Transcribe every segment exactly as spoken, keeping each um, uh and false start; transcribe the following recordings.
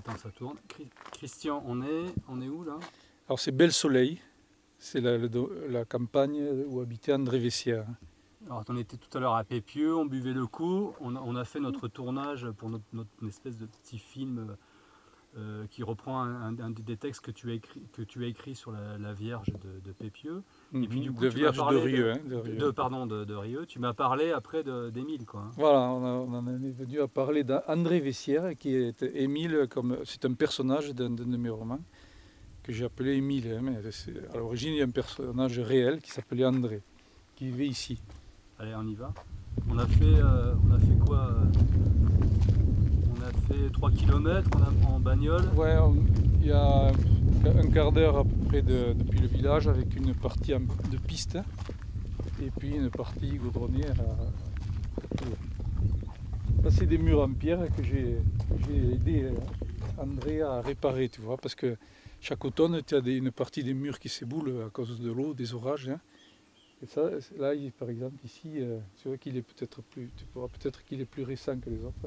Attends, ça tourne. Christian, on est, on est où là? Alors c'est Bel Soleil, c'est la, la, la campagne où habitait André Vessière. Alors on était tout à l'heure à Pépieux, on buvait le coup, on a, on a fait notre tournage pour notre, notre espèce de petit film euh, qui reprend un, un, un des textes que tu as écrit, que tu as écrit sur la, la Vierge de, de Pépieux. Mmh, et puis du coup, de tu Vierge de Rieux. De, hein, de, Rieux. de, pardon, de, de Rieux. Tu m'as parlé après d'Émile, quoi. Hein. Voilà, on, a, on en est venu à parler d'André Vessière, qui est Émile, comme c'est un personnage d'un de mes romans que j'ai appelé Émile. Hein, mais à l'origine, il y a un personnage réel qui s'appelait André, qui vivait ici. Allez, on y va. On a fait, euh, on a fait quoi euh, On a fait trois kilomètres en bagnole. Ouais, il y a un quart d'heure à peu près de, depuis le village avec une partie de piste et puis une partie goudronnée. Ça, c'est des murs en pierre que j'ai aidé André à réparer, tu vois, parce que chaque automne, tu as des, une partie des murs qui s'éboule à cause de l'eau, des orages. Hein. Et ça, là, par exemple, ici, euh, tu vois qu'il est peut-être plus, tu pourras peut-être qu'il est plus récent que les autres. Hein.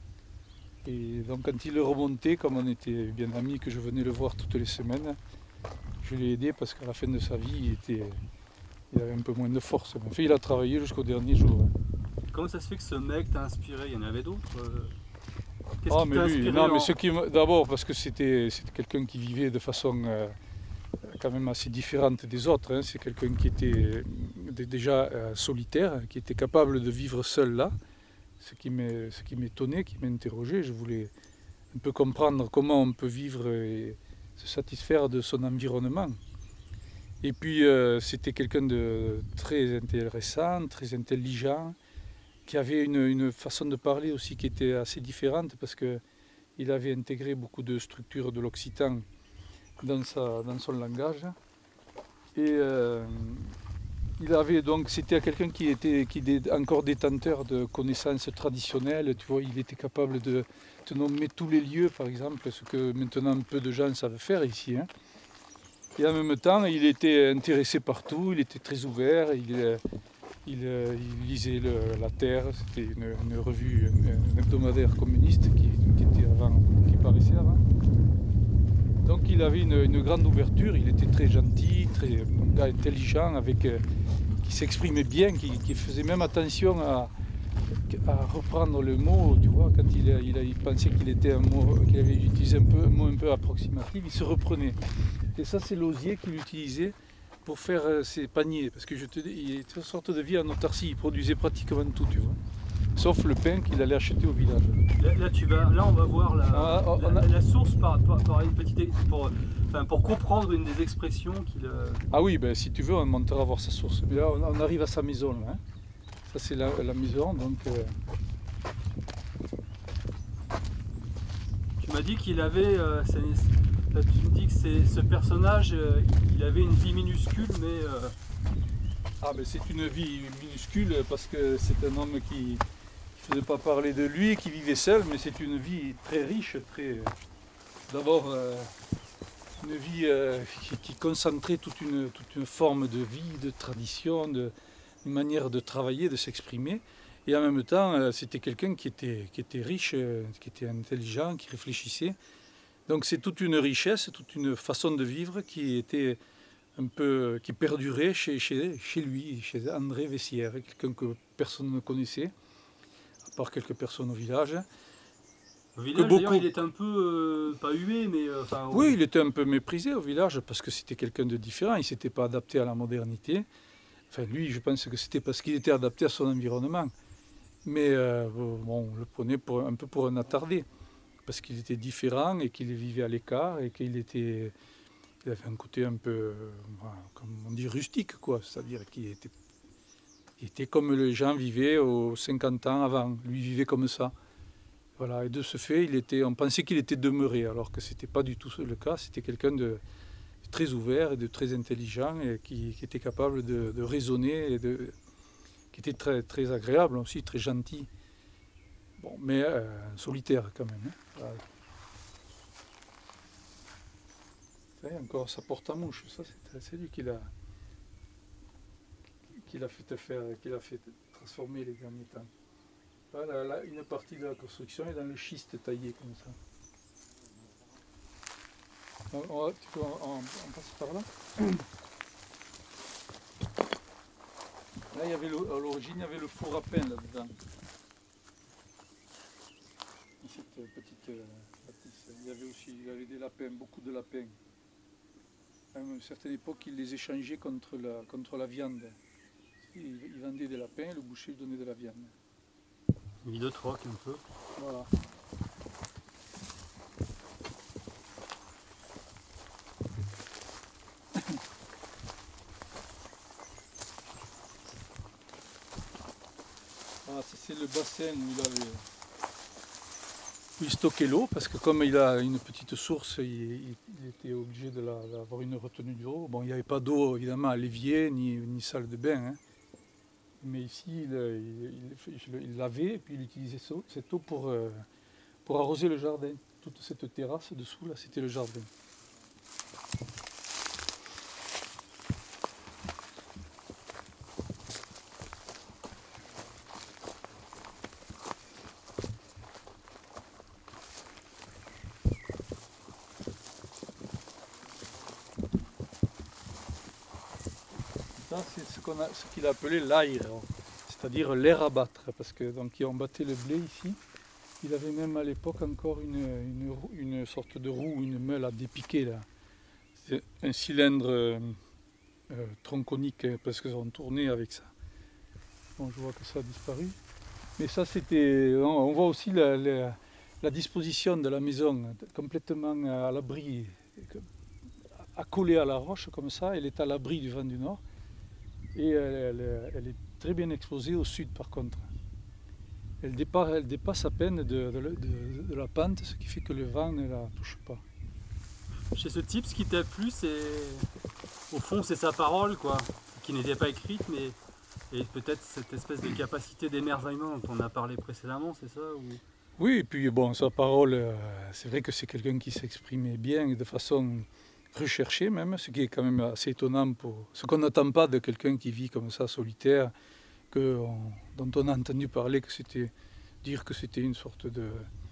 Et donc, quand il est remonté, comme on était bien amis, que je venais le voir toutes les semaines, je l'ai aidé parce qu'à la fin de sa vie, il, était, il avait un peu moins de force. En fait, il a travaillé jusqu'au dernier jour. Hein. Comment ça se fait que ce mec t'a inspiré? Il y en avait d'autres? Qu'est-ce ah, qui t'a inspiré? Non, en... mais ce qui d'abord parce que c'était quelqu'un qui vivait de façon euh, quand même assez différente des autres. Hein. C'est quelqu'un qui était déjà euh, solitaire, qui était capable de vivre seul là. Ce qui m'étonnait, qui m'interrogeait. Je voulais un peu comprendre comment on peut vivre et se satisfaire de son environnement. Et puis euh, c'était quelqu'un de très intéressant, très intelligent, qui avait une, une façon de parler aussi qui était assez différente parce qu'il avait intégré beaucoup de structures de l'occitan dans, dans son langage. Et euh, il avait donc, c'était quelqu'un qui était, qui était encore détenteur de connaissances traditionnelles. Tu vois, il était capable de te nommer tous les lieux, par exemple, ce que maintenant peu de gens savent faire ici. Hein. Et en même temps, il était intéressé partout, il était très ouvert. Il, il, il lisait le, La Terre, c'était une, une revue une, hebdomadaire communiste qui, qui, était avant, qui paraissait avant. Donc il avait une, une grande ouverture, il était très gentil, très un gars intelligent, avec, euh, qui s'exprimait bien, qui, qui faisait même attention à, à reprendre le mot, tu vois, quand il, il, il pensait qu'il était un mot, qu'il avait utilisé un, peu, un mot un peu approximatif, il se reprenait. Et ça c'est l'osier qu'il utilisait pour faire euh, ses paniers, parce que je te dis, il est une sorte de vie en autarcie, il produisait pratiquement tout, tu vois. Sauf le pain qu'il allait acheter au village. Là, là, tu vas, là on va voir la, ah, la, a... la source par, par, par une petite, pour, enfin, pour comprendre une des expressions qu'il... Ah oui, ben, si tu veux, on montera voir sa source. Mais là, on, on arrive à sa maison. Là, hein. Ça, c'est la, la maison. Donc, euh... Tu m'as dit qu'il avait... Euh, ça, tu me dis que ce personnage, euh, il avait une vie minuscule, mais... Euh... Ah, ben c'est une vie minuscule parce que c'est un homme qui... Je ne faisais pas parler de lui, qui vivait seul, mais c'est une vie très riche, très. D'abord, euh, une vie euh, qui, qui concentrait toute une, toute une forme de vie, de tradition, de, une manière de travailler, de s'exprimer. Et en même temps, euh, c'était quelqu'un qui était, qui était riche, euh, qui était intelligent, qui réfléchissait. Donc c'est toute une richesse, toute une façon de vivre qui était un peu, qui perdurait chez, chez, chez lui, chez André Vessière, quelqu'un que personne ne connaissait. Par quelques personnes au village. Au village, beaucoup... d'ailleurs, il était un peu, euh, pas hué, mais... Euh, enfin, oui, il était un peu méprisé au village, parce que c'était quelqu'un de différent, il ne s'était pas adapté à la modernité. Enfin, lui, je pense que c'était parce qu'il était adapté à son environnement. Mais euh, bon, on le prenait pour, un peu pour un attardé, parce qu'il était différent et qu'il vivait à l'écart, et qu'il était... Il avait un côté un peu, euh, comme on dit, rustique, quoi, c'est-à-dire qu'il était... Il était comme les gens vivaient aux cinquante ans avant. Lui vivait comme ça. Voilà. Et de ce fait, il était, on pensait qu'il était demeuré, alors que ce n'était pas du tout le cas. C'était quelqu'un de très ouvert et de très intelligent et qui, qui était capable de, de raisonner et de, qui était très, très agréable aussi, très gentil. Bon, mais euh, solitaire quand même. Hein. Voilà. Vous voyez, encore sa porte à mouche, ça c'est lui qui l'a... qu'il a fait faire, qu'il a fait transformer les derniers temps. Là, là, une partie de la construction est dans le schiste taillé comme ça. On, on, on, on, on passe par là. Là, il y avait le, à l'origine, il y avait le four à pain là-dedans. Cette petite euh, bâtisse. Il y avait aussi il y avait des lapins, beaucoup de lapins. À une certaine époque, ils les échangeaient contre la, contre la viande. Ils, ils vendaient des lapins, le boucher donnait de la viande. Il de troc un peu. Voilà. Voilà, c'est le bassin où il avait où il stockait l'eau, parce que comme il a une petite source, il, il était obligé d'avoir une retenue d'eau. Bon, il n'y avait pas d'eau évidemment à l'évier ni, ni salle de bain, hein. Mais ici il, il, il, il lavait et puis il utilisait cette eau pour, pour arroser le jardin. Toute cette terrasse dessous là, c'était le jardin. C'est ce qu'on a, ce qu'il a appelé l'air, c'est-à-dire l'air à battre, parce que donc on battait le blé ici. Il avait même à l'époque encore une, une, une sorte de roue, une meule à dépiquer là. C'est un cylindre euh, euh, tronconique, parce qu'on tournait avec ça. Bon, je vois que ça a disparu. Mais ça c'était, on voit aussi la, la, la disposition de la maison, complètement à l'abri, accolée à la roche comme ça. Elle est à l'abri du vent du nord. Et elle, elle, elle est très bien exposée au sud par contre. Elle dépasse, elle dépasse à peine de, de, de, de la pente, ce qui fait que le vent ne la touche pas. Chez ce type, ce qui t'a plu, c'est au fond c'est sa parole, quoi, qui n'était pas écrite, mais et peut-être cette espèce de capacité d'émerveillement dont on a parlé précédemment, c'est ça ou... Oui, et puis bon, sa parole, euh, c'est vrai que c'est quelqu'un qui s'exprimait bien et de façon recherché même, ce qui est quand même assez étonnant pour ce qu'on n'attend pas de quelqu'un qui vit comme ça solitaire, que on, dont on a entendu parler que c'était dire que c'était une sorte de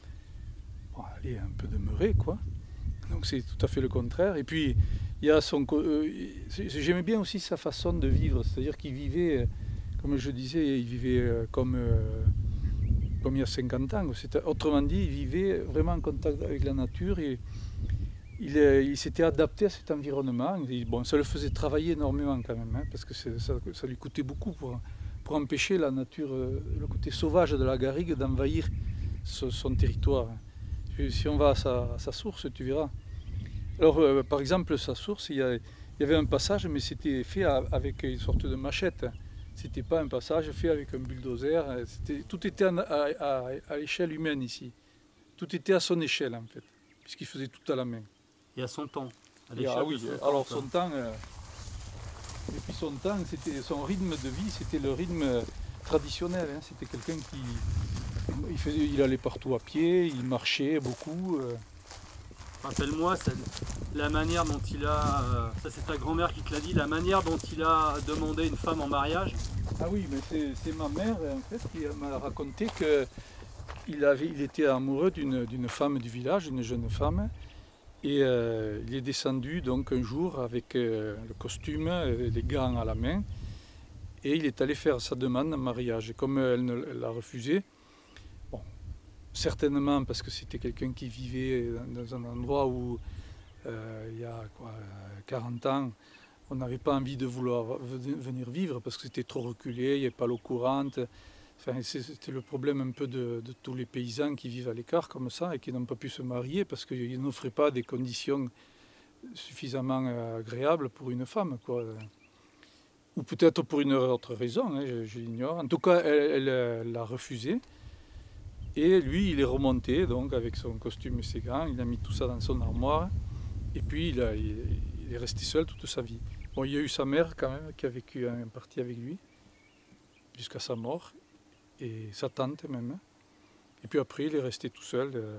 bon, allez, un peu demeuré quoi. Donc c'est tout à fait le contraire. Et puis il y a son euh, j'aimais bien aussi sa façon de vivre, c'est-à-dire qu'il vivait, comme je disais, il vivait comme euh, comme il y a cinquante ans. Autrement dit, il vivait vraiment en contact avec la nature et Il, il s'était adapté à cet environnement. Et bon, ça le faisait travailler énormément quand même, hein, parce que ça, ça lui coûtait beaucoup pour, pour empêcher la nature, le côté sauvage de la garrigue d'envahir son, son territoire. Si on va à sa, à sa source, tu verras. Alors, euh, par exemple, sa source, il y, a, il y avait un passage, mais c'était fait avec une sorte de machette. C'était pas un passage fait avec un bulldozer. C'était, tout était à, à, à l'échelle humaine ici. Tout était à son échelle en fait, puisqu'il faisait tout à la main. Et à son temps. À ah oui, son alors temps, son temps, euh, et puis son temps, c'était son rythme de vie, c'était le rythme traditionnel. Hein. C'était quelqu'un qui, il, faisait, il allait partout à pied, il marchait beaucoup. Euh. Rappelle-moi la manière dont il a, euh, ça c'est ta grand-mère qui te l'a dit, la manière dont il a demandé une femme en mariage. Ah oui, mais c'est ma mère en fait qui m'a raconté que il avait, il était amoureux d'une d'une femme du village, une jeune femme. Et euh, il est descendu donc un jour avec euh, le costume, euh, les gants à la main, et il est allé faire sa demande en mariage. Et comme elle l'a refusé, bon, certainement parce que c'était quelqu'un qui vivait dans un endroit où euh, il y a quoi, quarante ans, on n'avait pas envie de vouloir venir vivre parce que c'était trop reculé, il n'y avait pas l'eau courante. Enfin, c'était le problème un peu de, de tous les paysans qui vivent à l'écart comme ça et qui n'ont pas pu se marier parce qu'ils n'offraient pas des conditions suffisamment agréables pour une femme, quoi. Ou peut-être pour une autre raison, hein, je, je l'ignore. En tout cas, elle, elle l'a refusé. Et lui, il est remonté donc avec son costume et ses gants, il a mis tout ça dans son armoire. Et puis, il, a, il, il est resté seul toute sa vie. Bon, il y a eu sa mère quand même qui a vécu en partie avec lui jusqu'à sa mort. Et sa tante même. Et puis après, il est resté tout seul. Euh,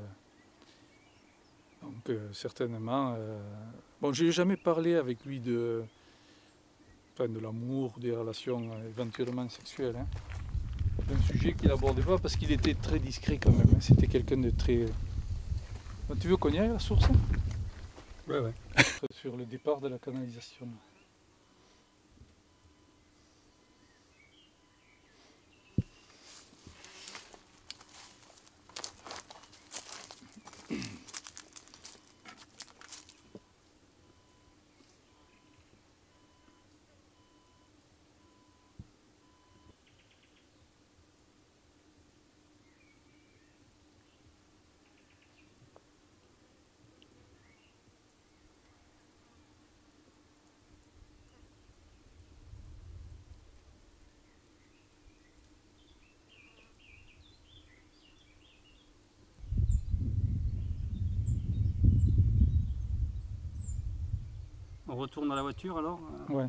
donc euh, certainement... Euh, bon, je n'ai jamais parlé avec lui de, enfin, de l'amour, des relations euh, éventuellement sexuelles. Hein. C'est un sujet qu'il n'abordait pas parce qu'il était très discret quand même. Hein. C'était quelqu'un de très... Tu veux qu'on y aille à la source? Ouais, ouais. Sur le départ de la canalisation. On retourne à la voiture alors? Ouais.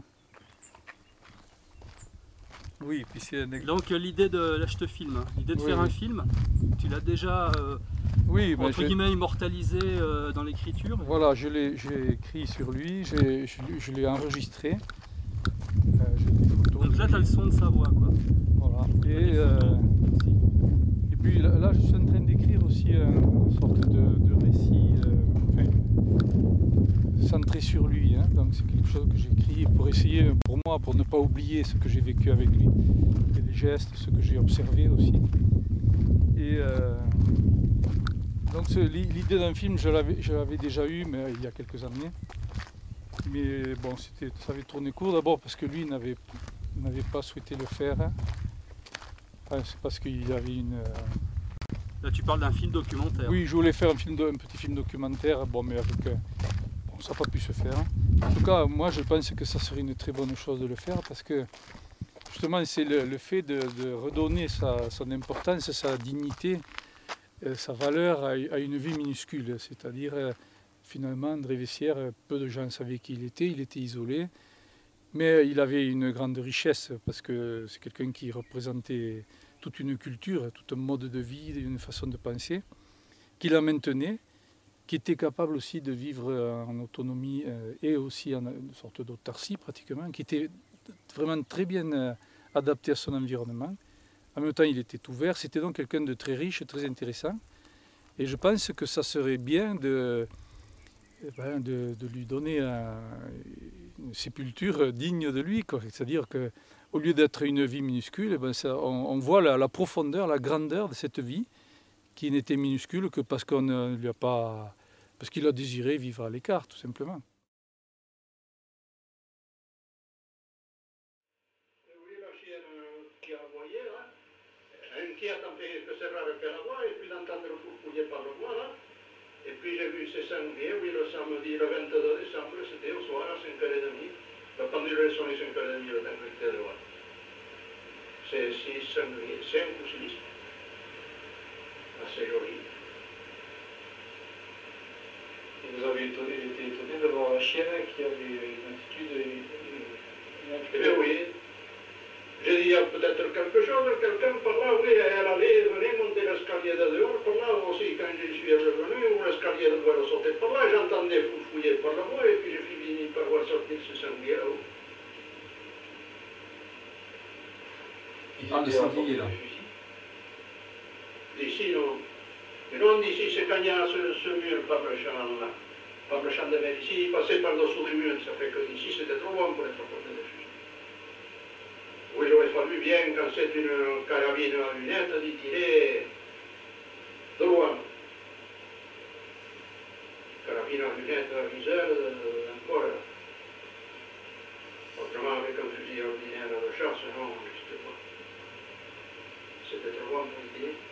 Oui, puis c'est un... Donc l'idée de, là je te filme, l'idée de oui, faire oui. un film, tu l'as déjà euh, oui, entre guillemets immortalisé euh, dans l'écriture? Voilà, je l'ai écrit sur lui, je, je l'ai enregistré. Euh, des photos Donc là tu as le son de sa voix quoi. Voilà. Et, euh, et puis là, là je suis en train d'écrire aussi une sorte de, de récit euh, enfin, centré sur lui, hein. Donc c'est quelque chose que j'ai écrit pour essayer, pour moi, pour ne pas oublier ce que j'ai vécu avec lui, et les gestes, ce que j'ai observé aussi. Et euh, donc l'idée d'un film, je l'avais déjà eu, mais il y a quelques années. Mais bon, c'était, ça avait tourné court d'abord parce que lui n'avait pas souhaité le faire. Enfin, c'est parce qu'il y avait une... Euh... Là tu parles d'un film documentaire. Oui, je voulais faire un, film de, un petit film documentaire, bon, mais avec... Euh, bon, ça n'a pas pu se faire. En tout cas, moi je pense que ça serait une très bonne chose de le faire parce que justement c'est le, le fait de, de redonner sa, son importance, sa dignité, euh, sa valeur à, à une vie minuscule. C'est-à-dire, euh, finalement, André Vessière, peu de gens savaient qui il était, il était isolé, mais il avait une grande richesse parce que c'est quelqu'un qui représentait toute une culture, tout un mode de vie, une façon de penser, qui la maintenait, qui était capable aussi de vivre en autonomie euh, et aussi en une sorte d'autarcie pratiquement, qui était vraiment très bien euh, adapté à son environnement. En même temps, il était ouvert, c'était donc quelqu'un de très riche, très intéressant. Et je pense que ça serait bien de, eh ben, de, de lui donner un, une sépulture digne de lui. C'est-à-dire qu'au lieu d'être une vie minuscule, eh ben ça, on, on voit la, la profondeur, la grandeur de cette vie, qui n'était minuscule que parce qu'on ne lui a pas, parce qu'il a désiré vivre à l'écart, tout simplement. Oui, la chienne qui a aboyé là, inquiète en fait que c'est rare qu'elle aboie, et puis d'entendre fourfouiller par le bois là. Et puis j'ai vu ces sangliers, oui, le samedi, le vingt-deux décembre, c'était au soir à cinq heures trente. La pendule sonnait cinq heures trente le temps que j'étais dehors. C'est six sangliers, cinq ou six. Assez joli. Et vous avez étonné, été étonné d'avoir un chien qui avait une attitude... Une attitude... Eh bien oui. J'ai dit, il y a peut-être quelque chose, quelqu'un par là, oui, elle allait venir monter l'escalier de dehors, par là aussi, quand je suis revenu, l'escalier de bois sautait par là, j'entendais fouiller par la bois, et puis j'ai fini par voir sortir ce sanglier là-haut. Il parle de sanglier là. D'ici, non. Mais non, d'ici, c'est quand il y a ce, ce mur par le champ là, par le champ de verre. Ici, il passait par-dessous du mur, ça fait que d'ici, c'était trop loin pour être à côté des fusils. Oui, il aurait fallu bien, quand c'est une carabine à lunettes, d'y tirer de loin. Carabine à lunettes, à viseur, encore. Autrement, avec un fusil ordinaire à la chasse, non, je ne sais pas. C'était trop loin pour y tirer.